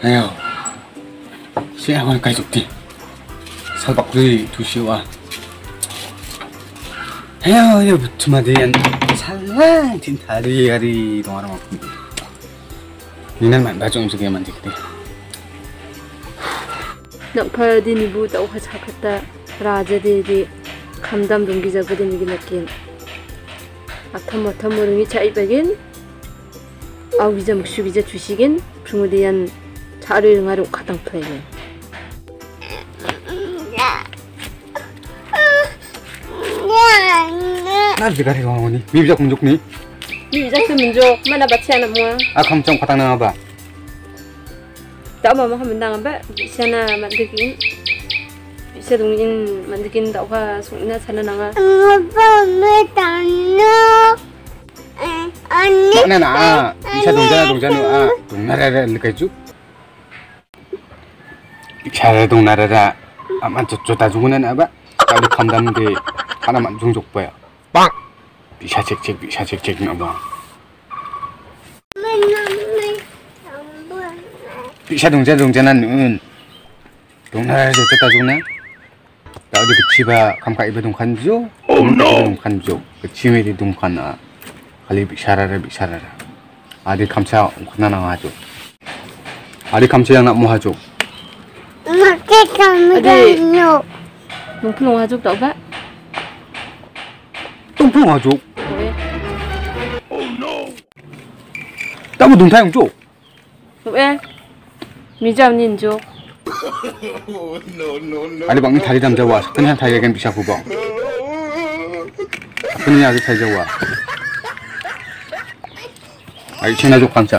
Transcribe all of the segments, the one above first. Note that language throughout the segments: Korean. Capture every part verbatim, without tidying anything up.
에휴, 시야만 가족들 살박들이 두시와 에휴, 야 부투마대한 살라 틴타리 가리 동아라 먹고 니는 만나 좀 저기 만들 그래. 낭파디 니부 따오 하차갔다 라자디디 감담 동기자부디 니기 느낀 아탐 아탐 모르니 차이백인 아우기자 묵슈기자 주식인 중우디한 자를 응하려 가당 토해네. 나 비가리 가오니 미비자 공족니 미비자 그 민족 mana baca anak mua 아 감정 가당 나봐 tak mama kami nang apa sana mandikin bisa dongin mandikin tak apa sungna sana nanga apa metano ani mana na bisa dongja dongja nu a dongnara lekaju cara dongnara aman jota jungunan apa kali kamdam de 하나만 종족 봐요. 빵. bisa cek cek bisa cek cek apa bisa dongja dongjanan nun dongnara jota jungna 나도 그 집아 감가 입에 동칸죠? 동칸 동칸죠. 그 집에 동칸아. 갈리 비샤라라 비샤라라. 아디 감차 나나 하죠. 아디 감차양 나뭐 하죠? 맞게 감사요. 뭉플롱 하죠, 너가? 똥플롱 하죠. 왜? 나무 동타양 줘. 왜? 미자님 줘. 아니 방금 다리 담자와 그냥 다리에겐 비샤 구멍 그냥 아주 잘 잡아 아이 지나줘 감자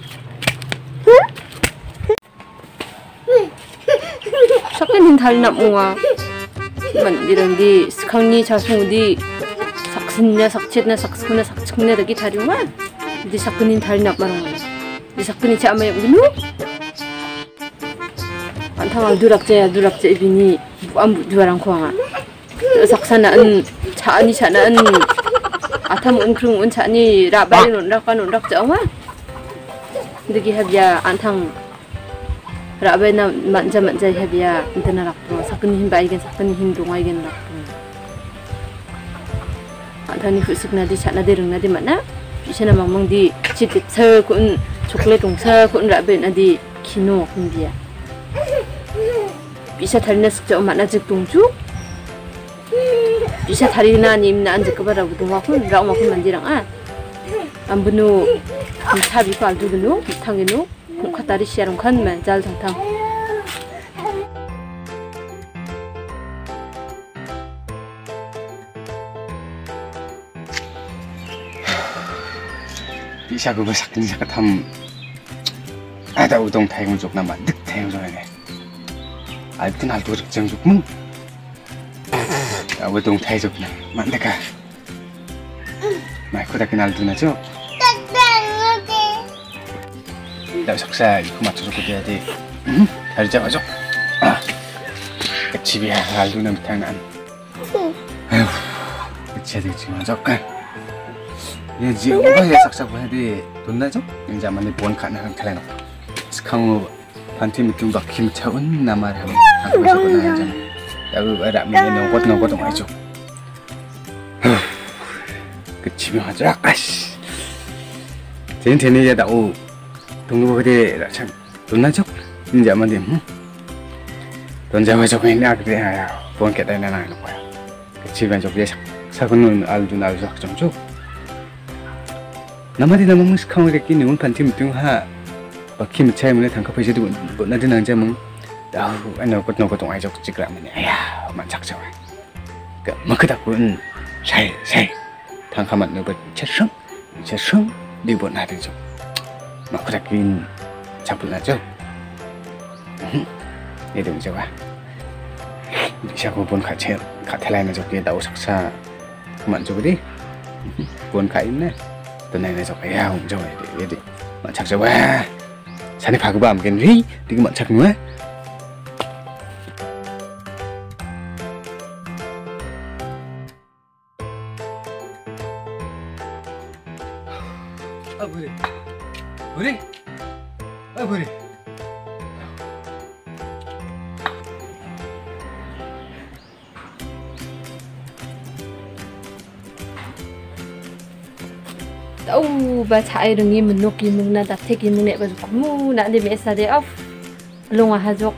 sakkanin thal na munga man dirandi skhangni chasungdi saksinna sakchetna sakskuna sakchungna dagi tharima di sakkanin thal na marang di sakkani chama yamdinu 안탕아 누락제야 누락제 비니 안 두라랑 코앙아 saksanaan 차니 차난 아탐 웅크릉 운 차니 라바리 논락과 논락자와 느기 합야 안탕 라바이나 만자 만자 합야 인터나 락도 사건이 힘 바이겐 사건이 힘 동아이겐 락도 안탕이 후숙나디 차나디 릉나디 만나 비시나 망망디 지트 군 초콜릿 동사 군 라바이나디 키노 군디야 bisa tali na sukja umat na jik tungju bisa tali na nim na anjik kabar rabu tungwa kun ra umat kun mandirang a ambunu tabi ko aldu genu tangenu khatari siarung kan man jal thang bisa 그거 sakni saka tham ada udong thayung jok na man dik thayung jok 알고 나도 적정 죽문 아우 동 타이적나 만데가 마이코다게 날도 나죠 나 석사 이거 맞춰서 그래야 돼 응? 다리 잡아줘 아 집이야 알고는 못하는 아휴 그치야 되지 맞아 얘 지금 뭐가 석사 보야 돼돈 나죠 이제 아마네 본 가능한 탈레노 스캉우 반티 미팅 박힘 차원 나마람 하고 싶었나 하잖아. 야그 어라 미네 너것 너것 좀 해줘. 그 집에 하자. 아씨. 쟤는 쟤네 야 오. 동료 그래 참 돈나죠? 이제 아마 돼. 돈 잡아줘 그냥 그래 아야. 본 게다 내가 하는 거야. 그 집에 좀 그래 사고는 알도 나도 좀 줘. 나마디 나만 스카우를 끼는 온 반티 미팅 하 bakhi chai mune thangka phaise du na din ang jamang da ana kot no ko tong ai jok chikra mane aya man chak chawa ka makda kun sai sai thangka man no ba chasang chasang di bon na de jo makda kin chapul na jo ye de jo ba sha ko bon kha che kha thalai na jo ke da saksa man jo di bon kha im ne to nai na jo aya hum jo ye de man chak chawa 산에 바그바 암겐리 되게 많지 않나? 아 뭐래? 뭐래? 아 뭐래? tau ba chai rungi munoki mungna dateki mungne ba kamu na de mesa de of lunga hajok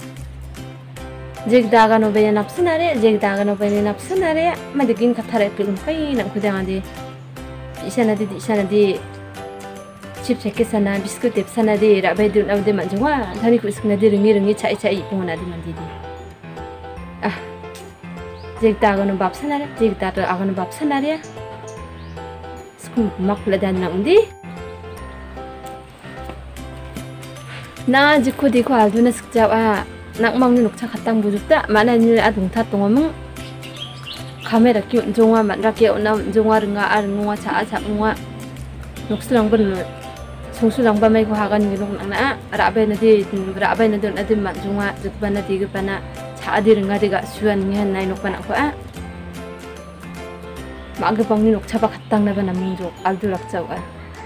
jek daga no be napsinare jek daga no be napsinare ma de gin kathare pilum kai nang khudang ade isana de isana de chip cheke sana biscuit tep sana de ra be dun de manjwa thani ku iskna de rungi rungi chai chai pona de mandi de ah jek daga no bap sanare jek daga aga no bap sanare mak ladan nang di na jiko di ko aldu na sikja a nak mang ni nokcha khatang bujukta mana ni adung tha tongom kamera ki jonga man ra ke ona jonga ringa ar ngwa cha cha ngwa nokslang ban sungsulang ba mai ko hagan ni long na ra ba na di ra ba na don adim man jonga jukba na di ga na cha di ringa di ga suan ni han nai nok pa na ko a maga bangni nok chaba khatang na bana mungjo aldu rak chawa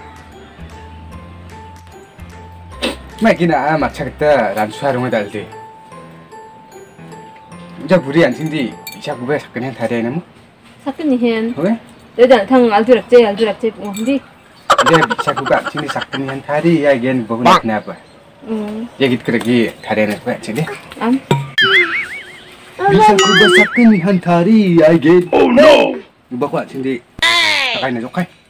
mai kina ma chakta ran suarung dalde ja buri an sindi isa gube sakkan han thare namu sakni hen hoye dedan thang aldu rak che aldu rak che ngomdi de bisa guba sindi sakkan han thari ya gen bogun na ba um ya git kragi thare na ba chini am bisa guba sakkan han thari ya gen oh no Ba kwa sindi. Kain na jok kai.